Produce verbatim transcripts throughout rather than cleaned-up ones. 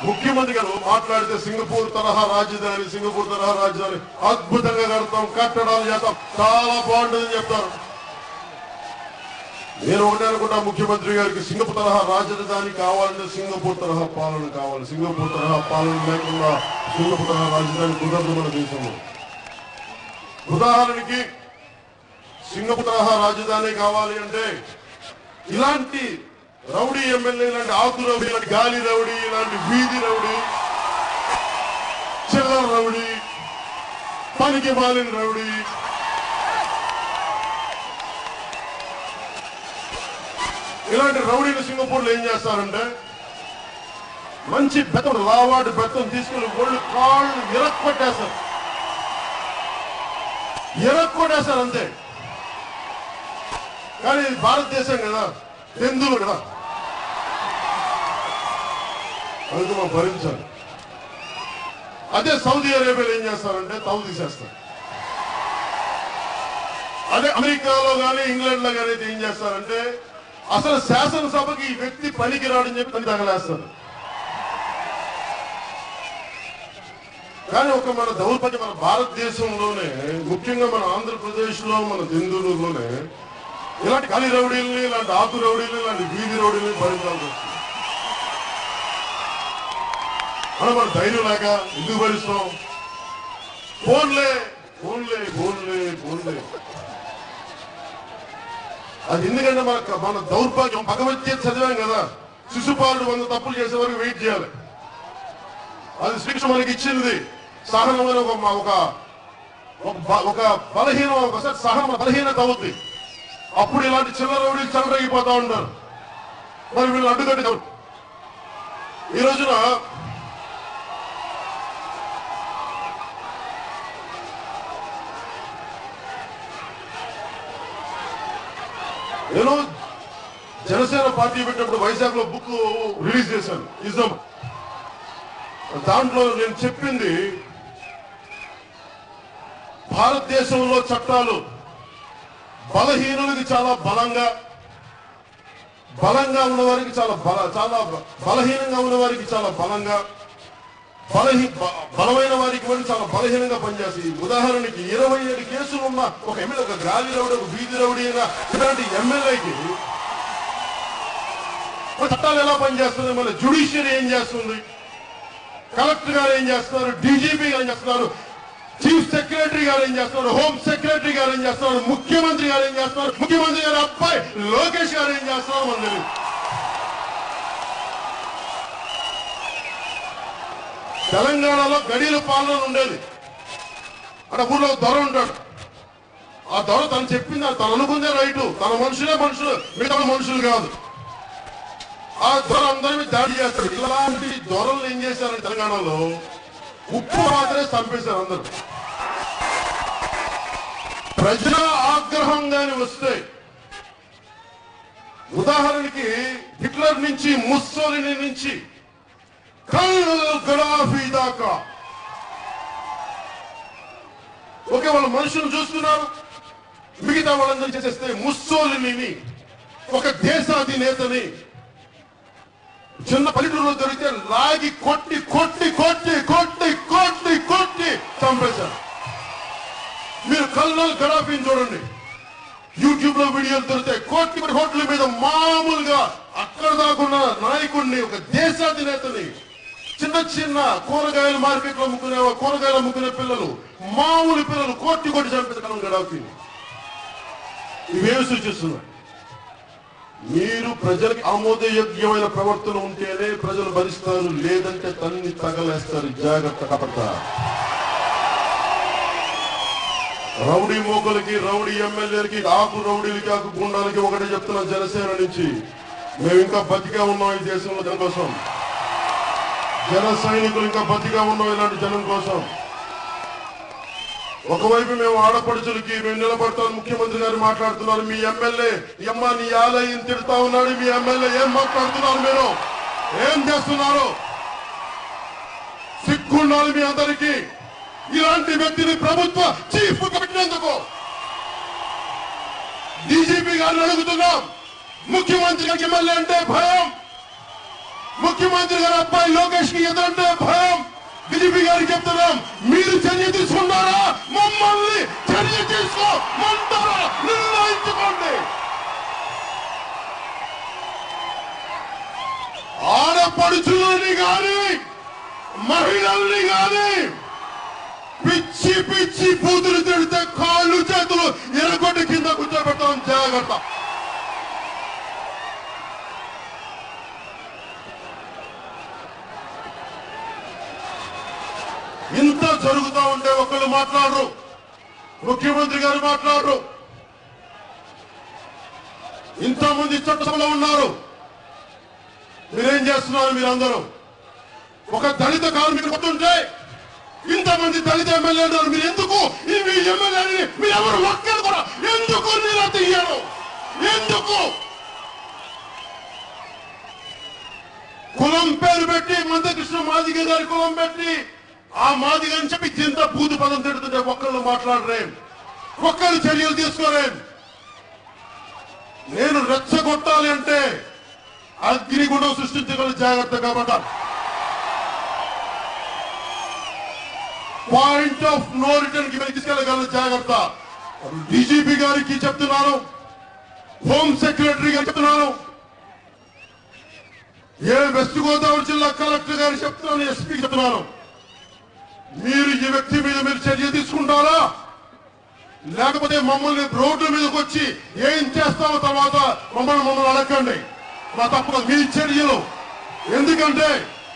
ముఖ్యమంత్రి గారు మాట్లాడితే సింగపూర్ తరహా రాజధాని సింగపూర్ తరహా రాజధాని అద్భుతంగా కడతాం, కట్టడాలు చేస్తాం, చాలా బాగుంటుందని చెప్తారు. నేను ఒకటే అనుకుంటా, ముఖ్యమంత్రి గారికి సింగపూర్ తరహా రాజధాని కావాలంటే సింగపూర్ తరహా పాలన కావాలి. సింగపూర్ తరహా పాలన లేకుండా సింగపూర్ తరహా రాజధాని కుదరదు మన దేశంలో. ఉదాహరణకి సింగపూర్ తరహా రాజధాని కావాలి అంటే ఇలాంటి రౌడీ ఎమ్మెల్యే, ఇలాంటి ఆకు రౌడీ, ఇలాంటి గాలి రౌడీ, ఇలాంటి వీధి రౌడీ, చిల్లర రౌడీ, పనికి మాలిన రౌడీ, ఇలాంటి రౌడీలు సింగపూర్ లో ఏం చేస్తారంటే మంచి బెత్తం, లావాడు బెత్తం తీసుకుని ఒళ్ళు కాళ్ళు ఇరక్కొట్టేస్తారు ఇరక్కొట్టేస్తారు అంతే. కానీ ఇది భారతదేశం కదా, దెందులు కదా, అందుకు మనం భరించాలి. అదే సౌదీ అరేబియాలో ఏం చేస్తారంటే తవ్వు తీసేస్తారు. అదే అమెరికాలో కానీ ఇంగ్లాండ్ లో కానీ ఏం చేస్తారంటే అసలు శాసనసభకి ఈ వ్యక్తి పనికి రాడని చెప్పి తను తగలేస్తారు. కానీ ఒక మన దౌర్భాగ్యం, మన భారతదేశంలోనే ముఖ్యంగా మన ఆంధ్రప్రదేశ్ లో మన దెందులూరులోనే ఇలాంటి ఖాళీ రౌడీలని, ఇలాంటి ఆకు రౌడీలు, ఇలాంటి వీధి రౌడీలని భరించాల్సి వస్తుంది. మనం మన ధైర్యం లేక ఎందుకు భరిస్తాం? ఫోన్లే ఫోన్లే ఫోన్లే ఫోన్లే అది ఎందుకంటే మన మన దౌర్భాగ్యం. భగవద్గీత చదివాం కదా, శిశుపాలుడు వంద తప్పులు చేసే వరకు వెయిట్ చేయాలి. అది శ్రీకృష్ణ మనకి ఇచ్చింది. సహనం అని ఒక ఒక బలహీనం, ఒకసారి సహనం బలహీనత అవుద్ది. అప్పుడు ఇలాంటి చిల్లర రౌడీలు చెలరేగిపోతా ఉంటారు. మరి వీళ్ళు అడ్డుకట్టి ఈ రోజున నేను జనసేన పార్టీ పెట్టినప్పుడు వైజాగ్ లో బుక్ రిలీజ్ చేశాను, ఇజం. దాంట్లో నేను చెప్పింది భారతదేశంలో చట్టాలు బలహీనులకి చాలా బలంగా, బలంగా ఉన్నవారికి చాలా బల చాలా బలహీనంగా ఉన్నవారికి చాలా బలంగా, బలహీ బలమైన వారికి కూడా చాలా బలహీనంగా పనిచేస్తాయి. ఉదాహరణకి ఇరవై ఏడు కేసులు ఉన్న ఒక ఎమ్మెల్యే, ఒక గాలి రౌడీ, ఒక వీధి రౌడీ అయినా ఇలాంటి ఎమ్మెల్యేకి చట్టాలు ఎలా పనిచేస్తుంది? మన జ్యుడిషియరీ ఏం చేస్తుంది? కలెక్టర్ గారు ఏం చేస్తున్నారు? డీజీపీ గారు ఏం చేస్తున్నారు? చీఫ్ సెక్రటరీ గారు ఏం చేస్తున్నారు? హోమ్ సెక్రటరీ గారు ఏం చేస్తున్నారు? ముఖ్యమంత్రి గారు ఏం చేస్తున్నారు? ముఖ్యమంత్రి గారి అబ్బాయి లోకేష్ గారు ఏం చేస్తున్నారు? మన తెలియదు. తెలంగాణలో గడియల పాలన ఉండేది. అక్కడ ఊళ్ళో దొర ఉంటాడు. ఆ దొర తను చెప్పింది, తను అనుకుందే రైటు, తన మనుషులే మనుషులు, మిగతా మనుషులు కాదు. ఆ దొర అందరినీ దాడి చేస్తాడు. ఇలాంటి దొరలు ఏం చేశారంటే తెలంగాణలో ఉప్పు మాత్రమే చంపేశారు అందరూ. ప్రజల ఆగ్రహంగానే వస్తే, ఉదాహరణకి హిట్లర్ నుంచి, ముస్సోలిని నుంచి గడాఫీ దాకా ఓకే, వాళ్ళ మనుషులు చూస్తున్నారు. మిగతా వాళ్ళందరూ చేసేస్తే ముస్సోలిని ఒక దేశాధినేతని చిన్న పల్లెటూరులో దొరికితే లాగి కొట్టి కొట్టి కొట్టి కొట్టి కొట్టి కొట్టి చంపేశారు. మీరు కల్నల్ గడాఫీని చూడండి, యూట్యూబ్ లో వీడియోలు దొరుకుతాయి. కోటి కోట్ల మీద మామూలుగా అక్కడ దాకున్న నాయకుడిని, ఒక దేశాధినేతని, చిన్న చిన్న కూరగాయల మార్కెట్ లో అమ్ముకునే కూరగాయలు అమ్ముకునే పిల్లలు, మామూలు పిల్లలు కోటి కోటి చంపేశారు గడాఫీని. ఇవేమి సూచిస్తున్నాయి? మీరు ప్రజలకు ఆమోదయోగ్యమైన ప్రవర్తన ఉంటేనే ప్రజలు భరిస్తారు, లేదంటే తన్ని తగలేస్తారు. జాగ్రత్త కపడతా. రౌడీ మోకలకి, రౌడీ ఎమ్మెల్యేలకి, ఆకు రౌడీలకి, ఆకు గుండాలకి ఒకటే చెప్తున్నాం జనసేన నుంచి, మేము ఇంకా బతిగా ఉన్నాం ఈ దేశంలో జనం కోసం. జన సైనికులు ఇంకా బతిగా ఉన్నాం ఇలాంటి జనం కోసం. ఒకవైపు మేము ఆడపడుచులకి మేము నిలబడతాం. ముఖ్యమంత్రి గారు మాట్లాడుతున్నారు, మీ ఎమ్మెల్యే అమ్మ నీ ఆలయం తిడతా ఉన్నాడు, మీ ఎమ్మెల్యే ఏం మాట్లాడుతున్నారు, మీరు ఏం చేస్తున్నారు? సిగ్గుండాలి మీ అందరికీ. ఇలాంటి వ్యక్తిని ప్రభుత్వ చీఫ్ పెట్టినందుకు డీజీపీ గారిని అడుగుతున్నాం. ముఖ్యమంత్రి గారికి ఎమ్మెల్యే అంటే భయం. ముఖ్యమంత్రి గారి అబ్బాయి లోకేష్ కి ఎదురంటే భయం. టీడీపీ గారికి చెప్తున్నాం, మీరు చర్య తీసుకున్నారా, మమ్మల్ని చర్య తీసుకోమంటారా నిర్ణయించుకోండి. ఆడపడుచులని గాని మహిళల్ని గాని పిచ్చి పిచ్చి పూతులు తిడితే కాళ్ళు చేతులు ఎరగొట్టి కింద కూర్చోబెడతాం. జాగ్రత్త. ఇంత జరుగుతూ ఉంటే ఒకళ్ళు మాట్లాడరు, ముఖ్యమంత్రి గారు మాట్లాడరు. ఇంతమంది చట్టసభలో ఉన్నారు, మీరేం చేస్తున్నారు? మీరందరూ ఒక దళిత కార్మికులు కొట్టుంటే ఇంతమంది దళిత ఎమ్మెల్యేలు మీరు ఎందుకు మీ ఎమ్మెల్యేని మీరు ఎవరు ఒక్కరు కూడా ఎందుకు మీరు తీయరు? ఎందుకు? కులం పేరు పెట్టి మందకృష్ణ మాదిగ గారి కులం పెట్టి ఆ మాదిగ అని చెప్పి చింత బూతు పదం తిడుతుంటే ఒక్కళ్ళు మాట్లాడరేం, ఒక్కళ్ళు చర్యలు తీసుకోరేం. నేను రెచ్చగొట్టాలి అంటే అగ్నిగుండం సృష్టించగల జాగ్రత్త. కాబట్టి పాయింట్ ఆఫ్ నో రిటర్న్ కి తీసుకెళ్ళగల జాగ్రత్త. డీజీపీ గారికి చెప్తున్నాను, హోమ్ సెక్రటరీ గారికి చెప్తున్నాను, ఏ వెస్ట్ గోదావరి జిల్లా కలెక్టర్ గారికి చెప్తున్నాను, ఎస్పీకి చెప్తున్నాను, మీరు ఈ వ్యక్తి మీద మీరు చర్య తీసుకుంటారా, లేకపోతే మమ్మల్ని రోడ్ల మీదకి వచ్చి ఏం చేస్తామో తర్వాత మమ్మల్ని మమ్మల్ని అడగండి. మా తప్పదు మీ చర్యలు. ఎందుకంటే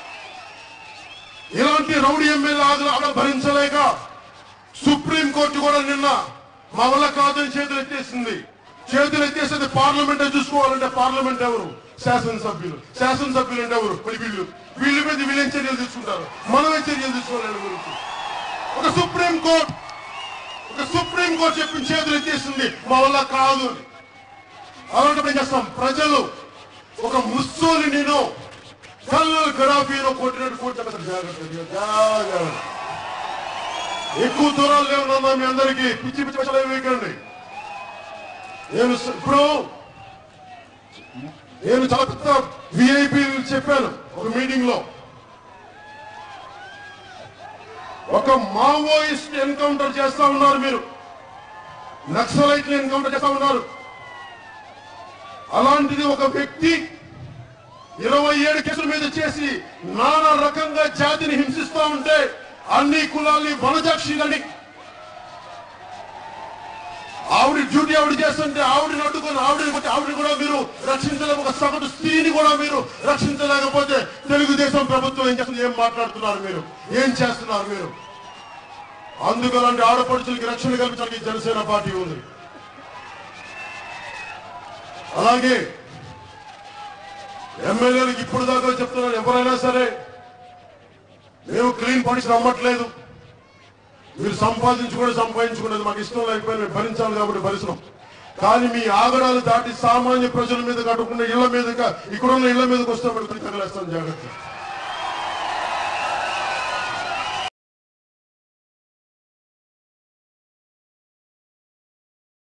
ఇలాంటి రౌడీ ఎమ్మెల్యే ఆగ్రహం భరించలేక సుప్రీంకోర్టు కూడా నిన్న మా వల్ల కాదని చేతులు ఎత్తేసింది. చేతులు ఎత్తేసేది పార్లమెంటే చూసుకోవాలంటే పార్లమెంట్ ఎవరు? శాసనసభ్యులు. శాసనసభ్యులు అంటే ఎవరు? వీళ్ళు వీళ్ళ మీద వీళ్ళేం చర్యలు తీసుకుంటారు, మనమే చర్యలు తీసుకోవాలి గురించి. ఒక సుప్రీంకోర్టు ఒక సుప్రీంకోర్టు చెప్పిన చేతులు ఎత్తేసింది మా వల్ల కాదు అని. అలాంటి ఏం చేస్తాం? ప్రజలు ఒక ముస్సోలినీనో కల్నల్ గడాఫీనో కొట్టినట్టు కొట్టారు. జాగ్రత్త. ఎక్కువ దూరాలు లేవున్నా మీ అందరికీ పిచ్చి పిచ్చి విషయాలు ఏమి వేయకండి. నేను ఇప్పుడు నేను చాలా పెద్ద విఐపీ చెప్పాను ఒక మీటింగ్ లో. ఒక మావోయిస్ట్ ఎన్కౌంటర్ చేస్తా ఉన్నారు మీరు, నక్సలైట్లు ఎన్కౌంటర్ చేస్తా ఉన్నారు. అలాంటిది ఒక వ్యక్తి ఇరవై ఏడు కేసుల మీద చేసి నానా రకంగా జాతిని హింసిస్తా ఉంటే అన్ని కులాల్ని వనజాక్షిలని ఆవిడ డ్యూటీ ఆవిడ చేస్తుంటే ఆవిడని అడ్డుకొని ఆవిడని కొట్టి ఆవిడని కూడా మీరు రక్షించలేక ఒక సగటు స్త్రీని కూడా మీరు రక్షించలేకపోతే తెలుగుదేశం ప్రభుత్వం ఏం చేస్తుంది? ఏం మాట్లాడుతున్నారు మీరు? ఏం చేస్తున్నారు మీరు? అందుకు అలాంటి ఆడపడుచులకి రక్షణ కల్పించడానికి జనసేన పార్టీ ఉంది. అలాగే ఎమ్మెల్యేలకు ఇప్పుడు దాకా చెప్తున్నారు, ఎవరైనా సరే మేము క్లీన్ పాలిటిక్స్ నమ్మట్లేదు, మీరు సంపాదించుకోండి సంపాదించుకునేది మాకు ఇష్టం లేకపోయినా మేము భరించాలి కాబట్టి భరిస్తున్నాం. కానీ మీ ఆగడాలు దాటి సామాన్య ప్రజల మీద కట్టుకున్న ఇళ్ల మీదగా ఇక్కడున్న ఇళ్ల మీదకి వస్తే తగలేస్తాను. జాగ్రత్త.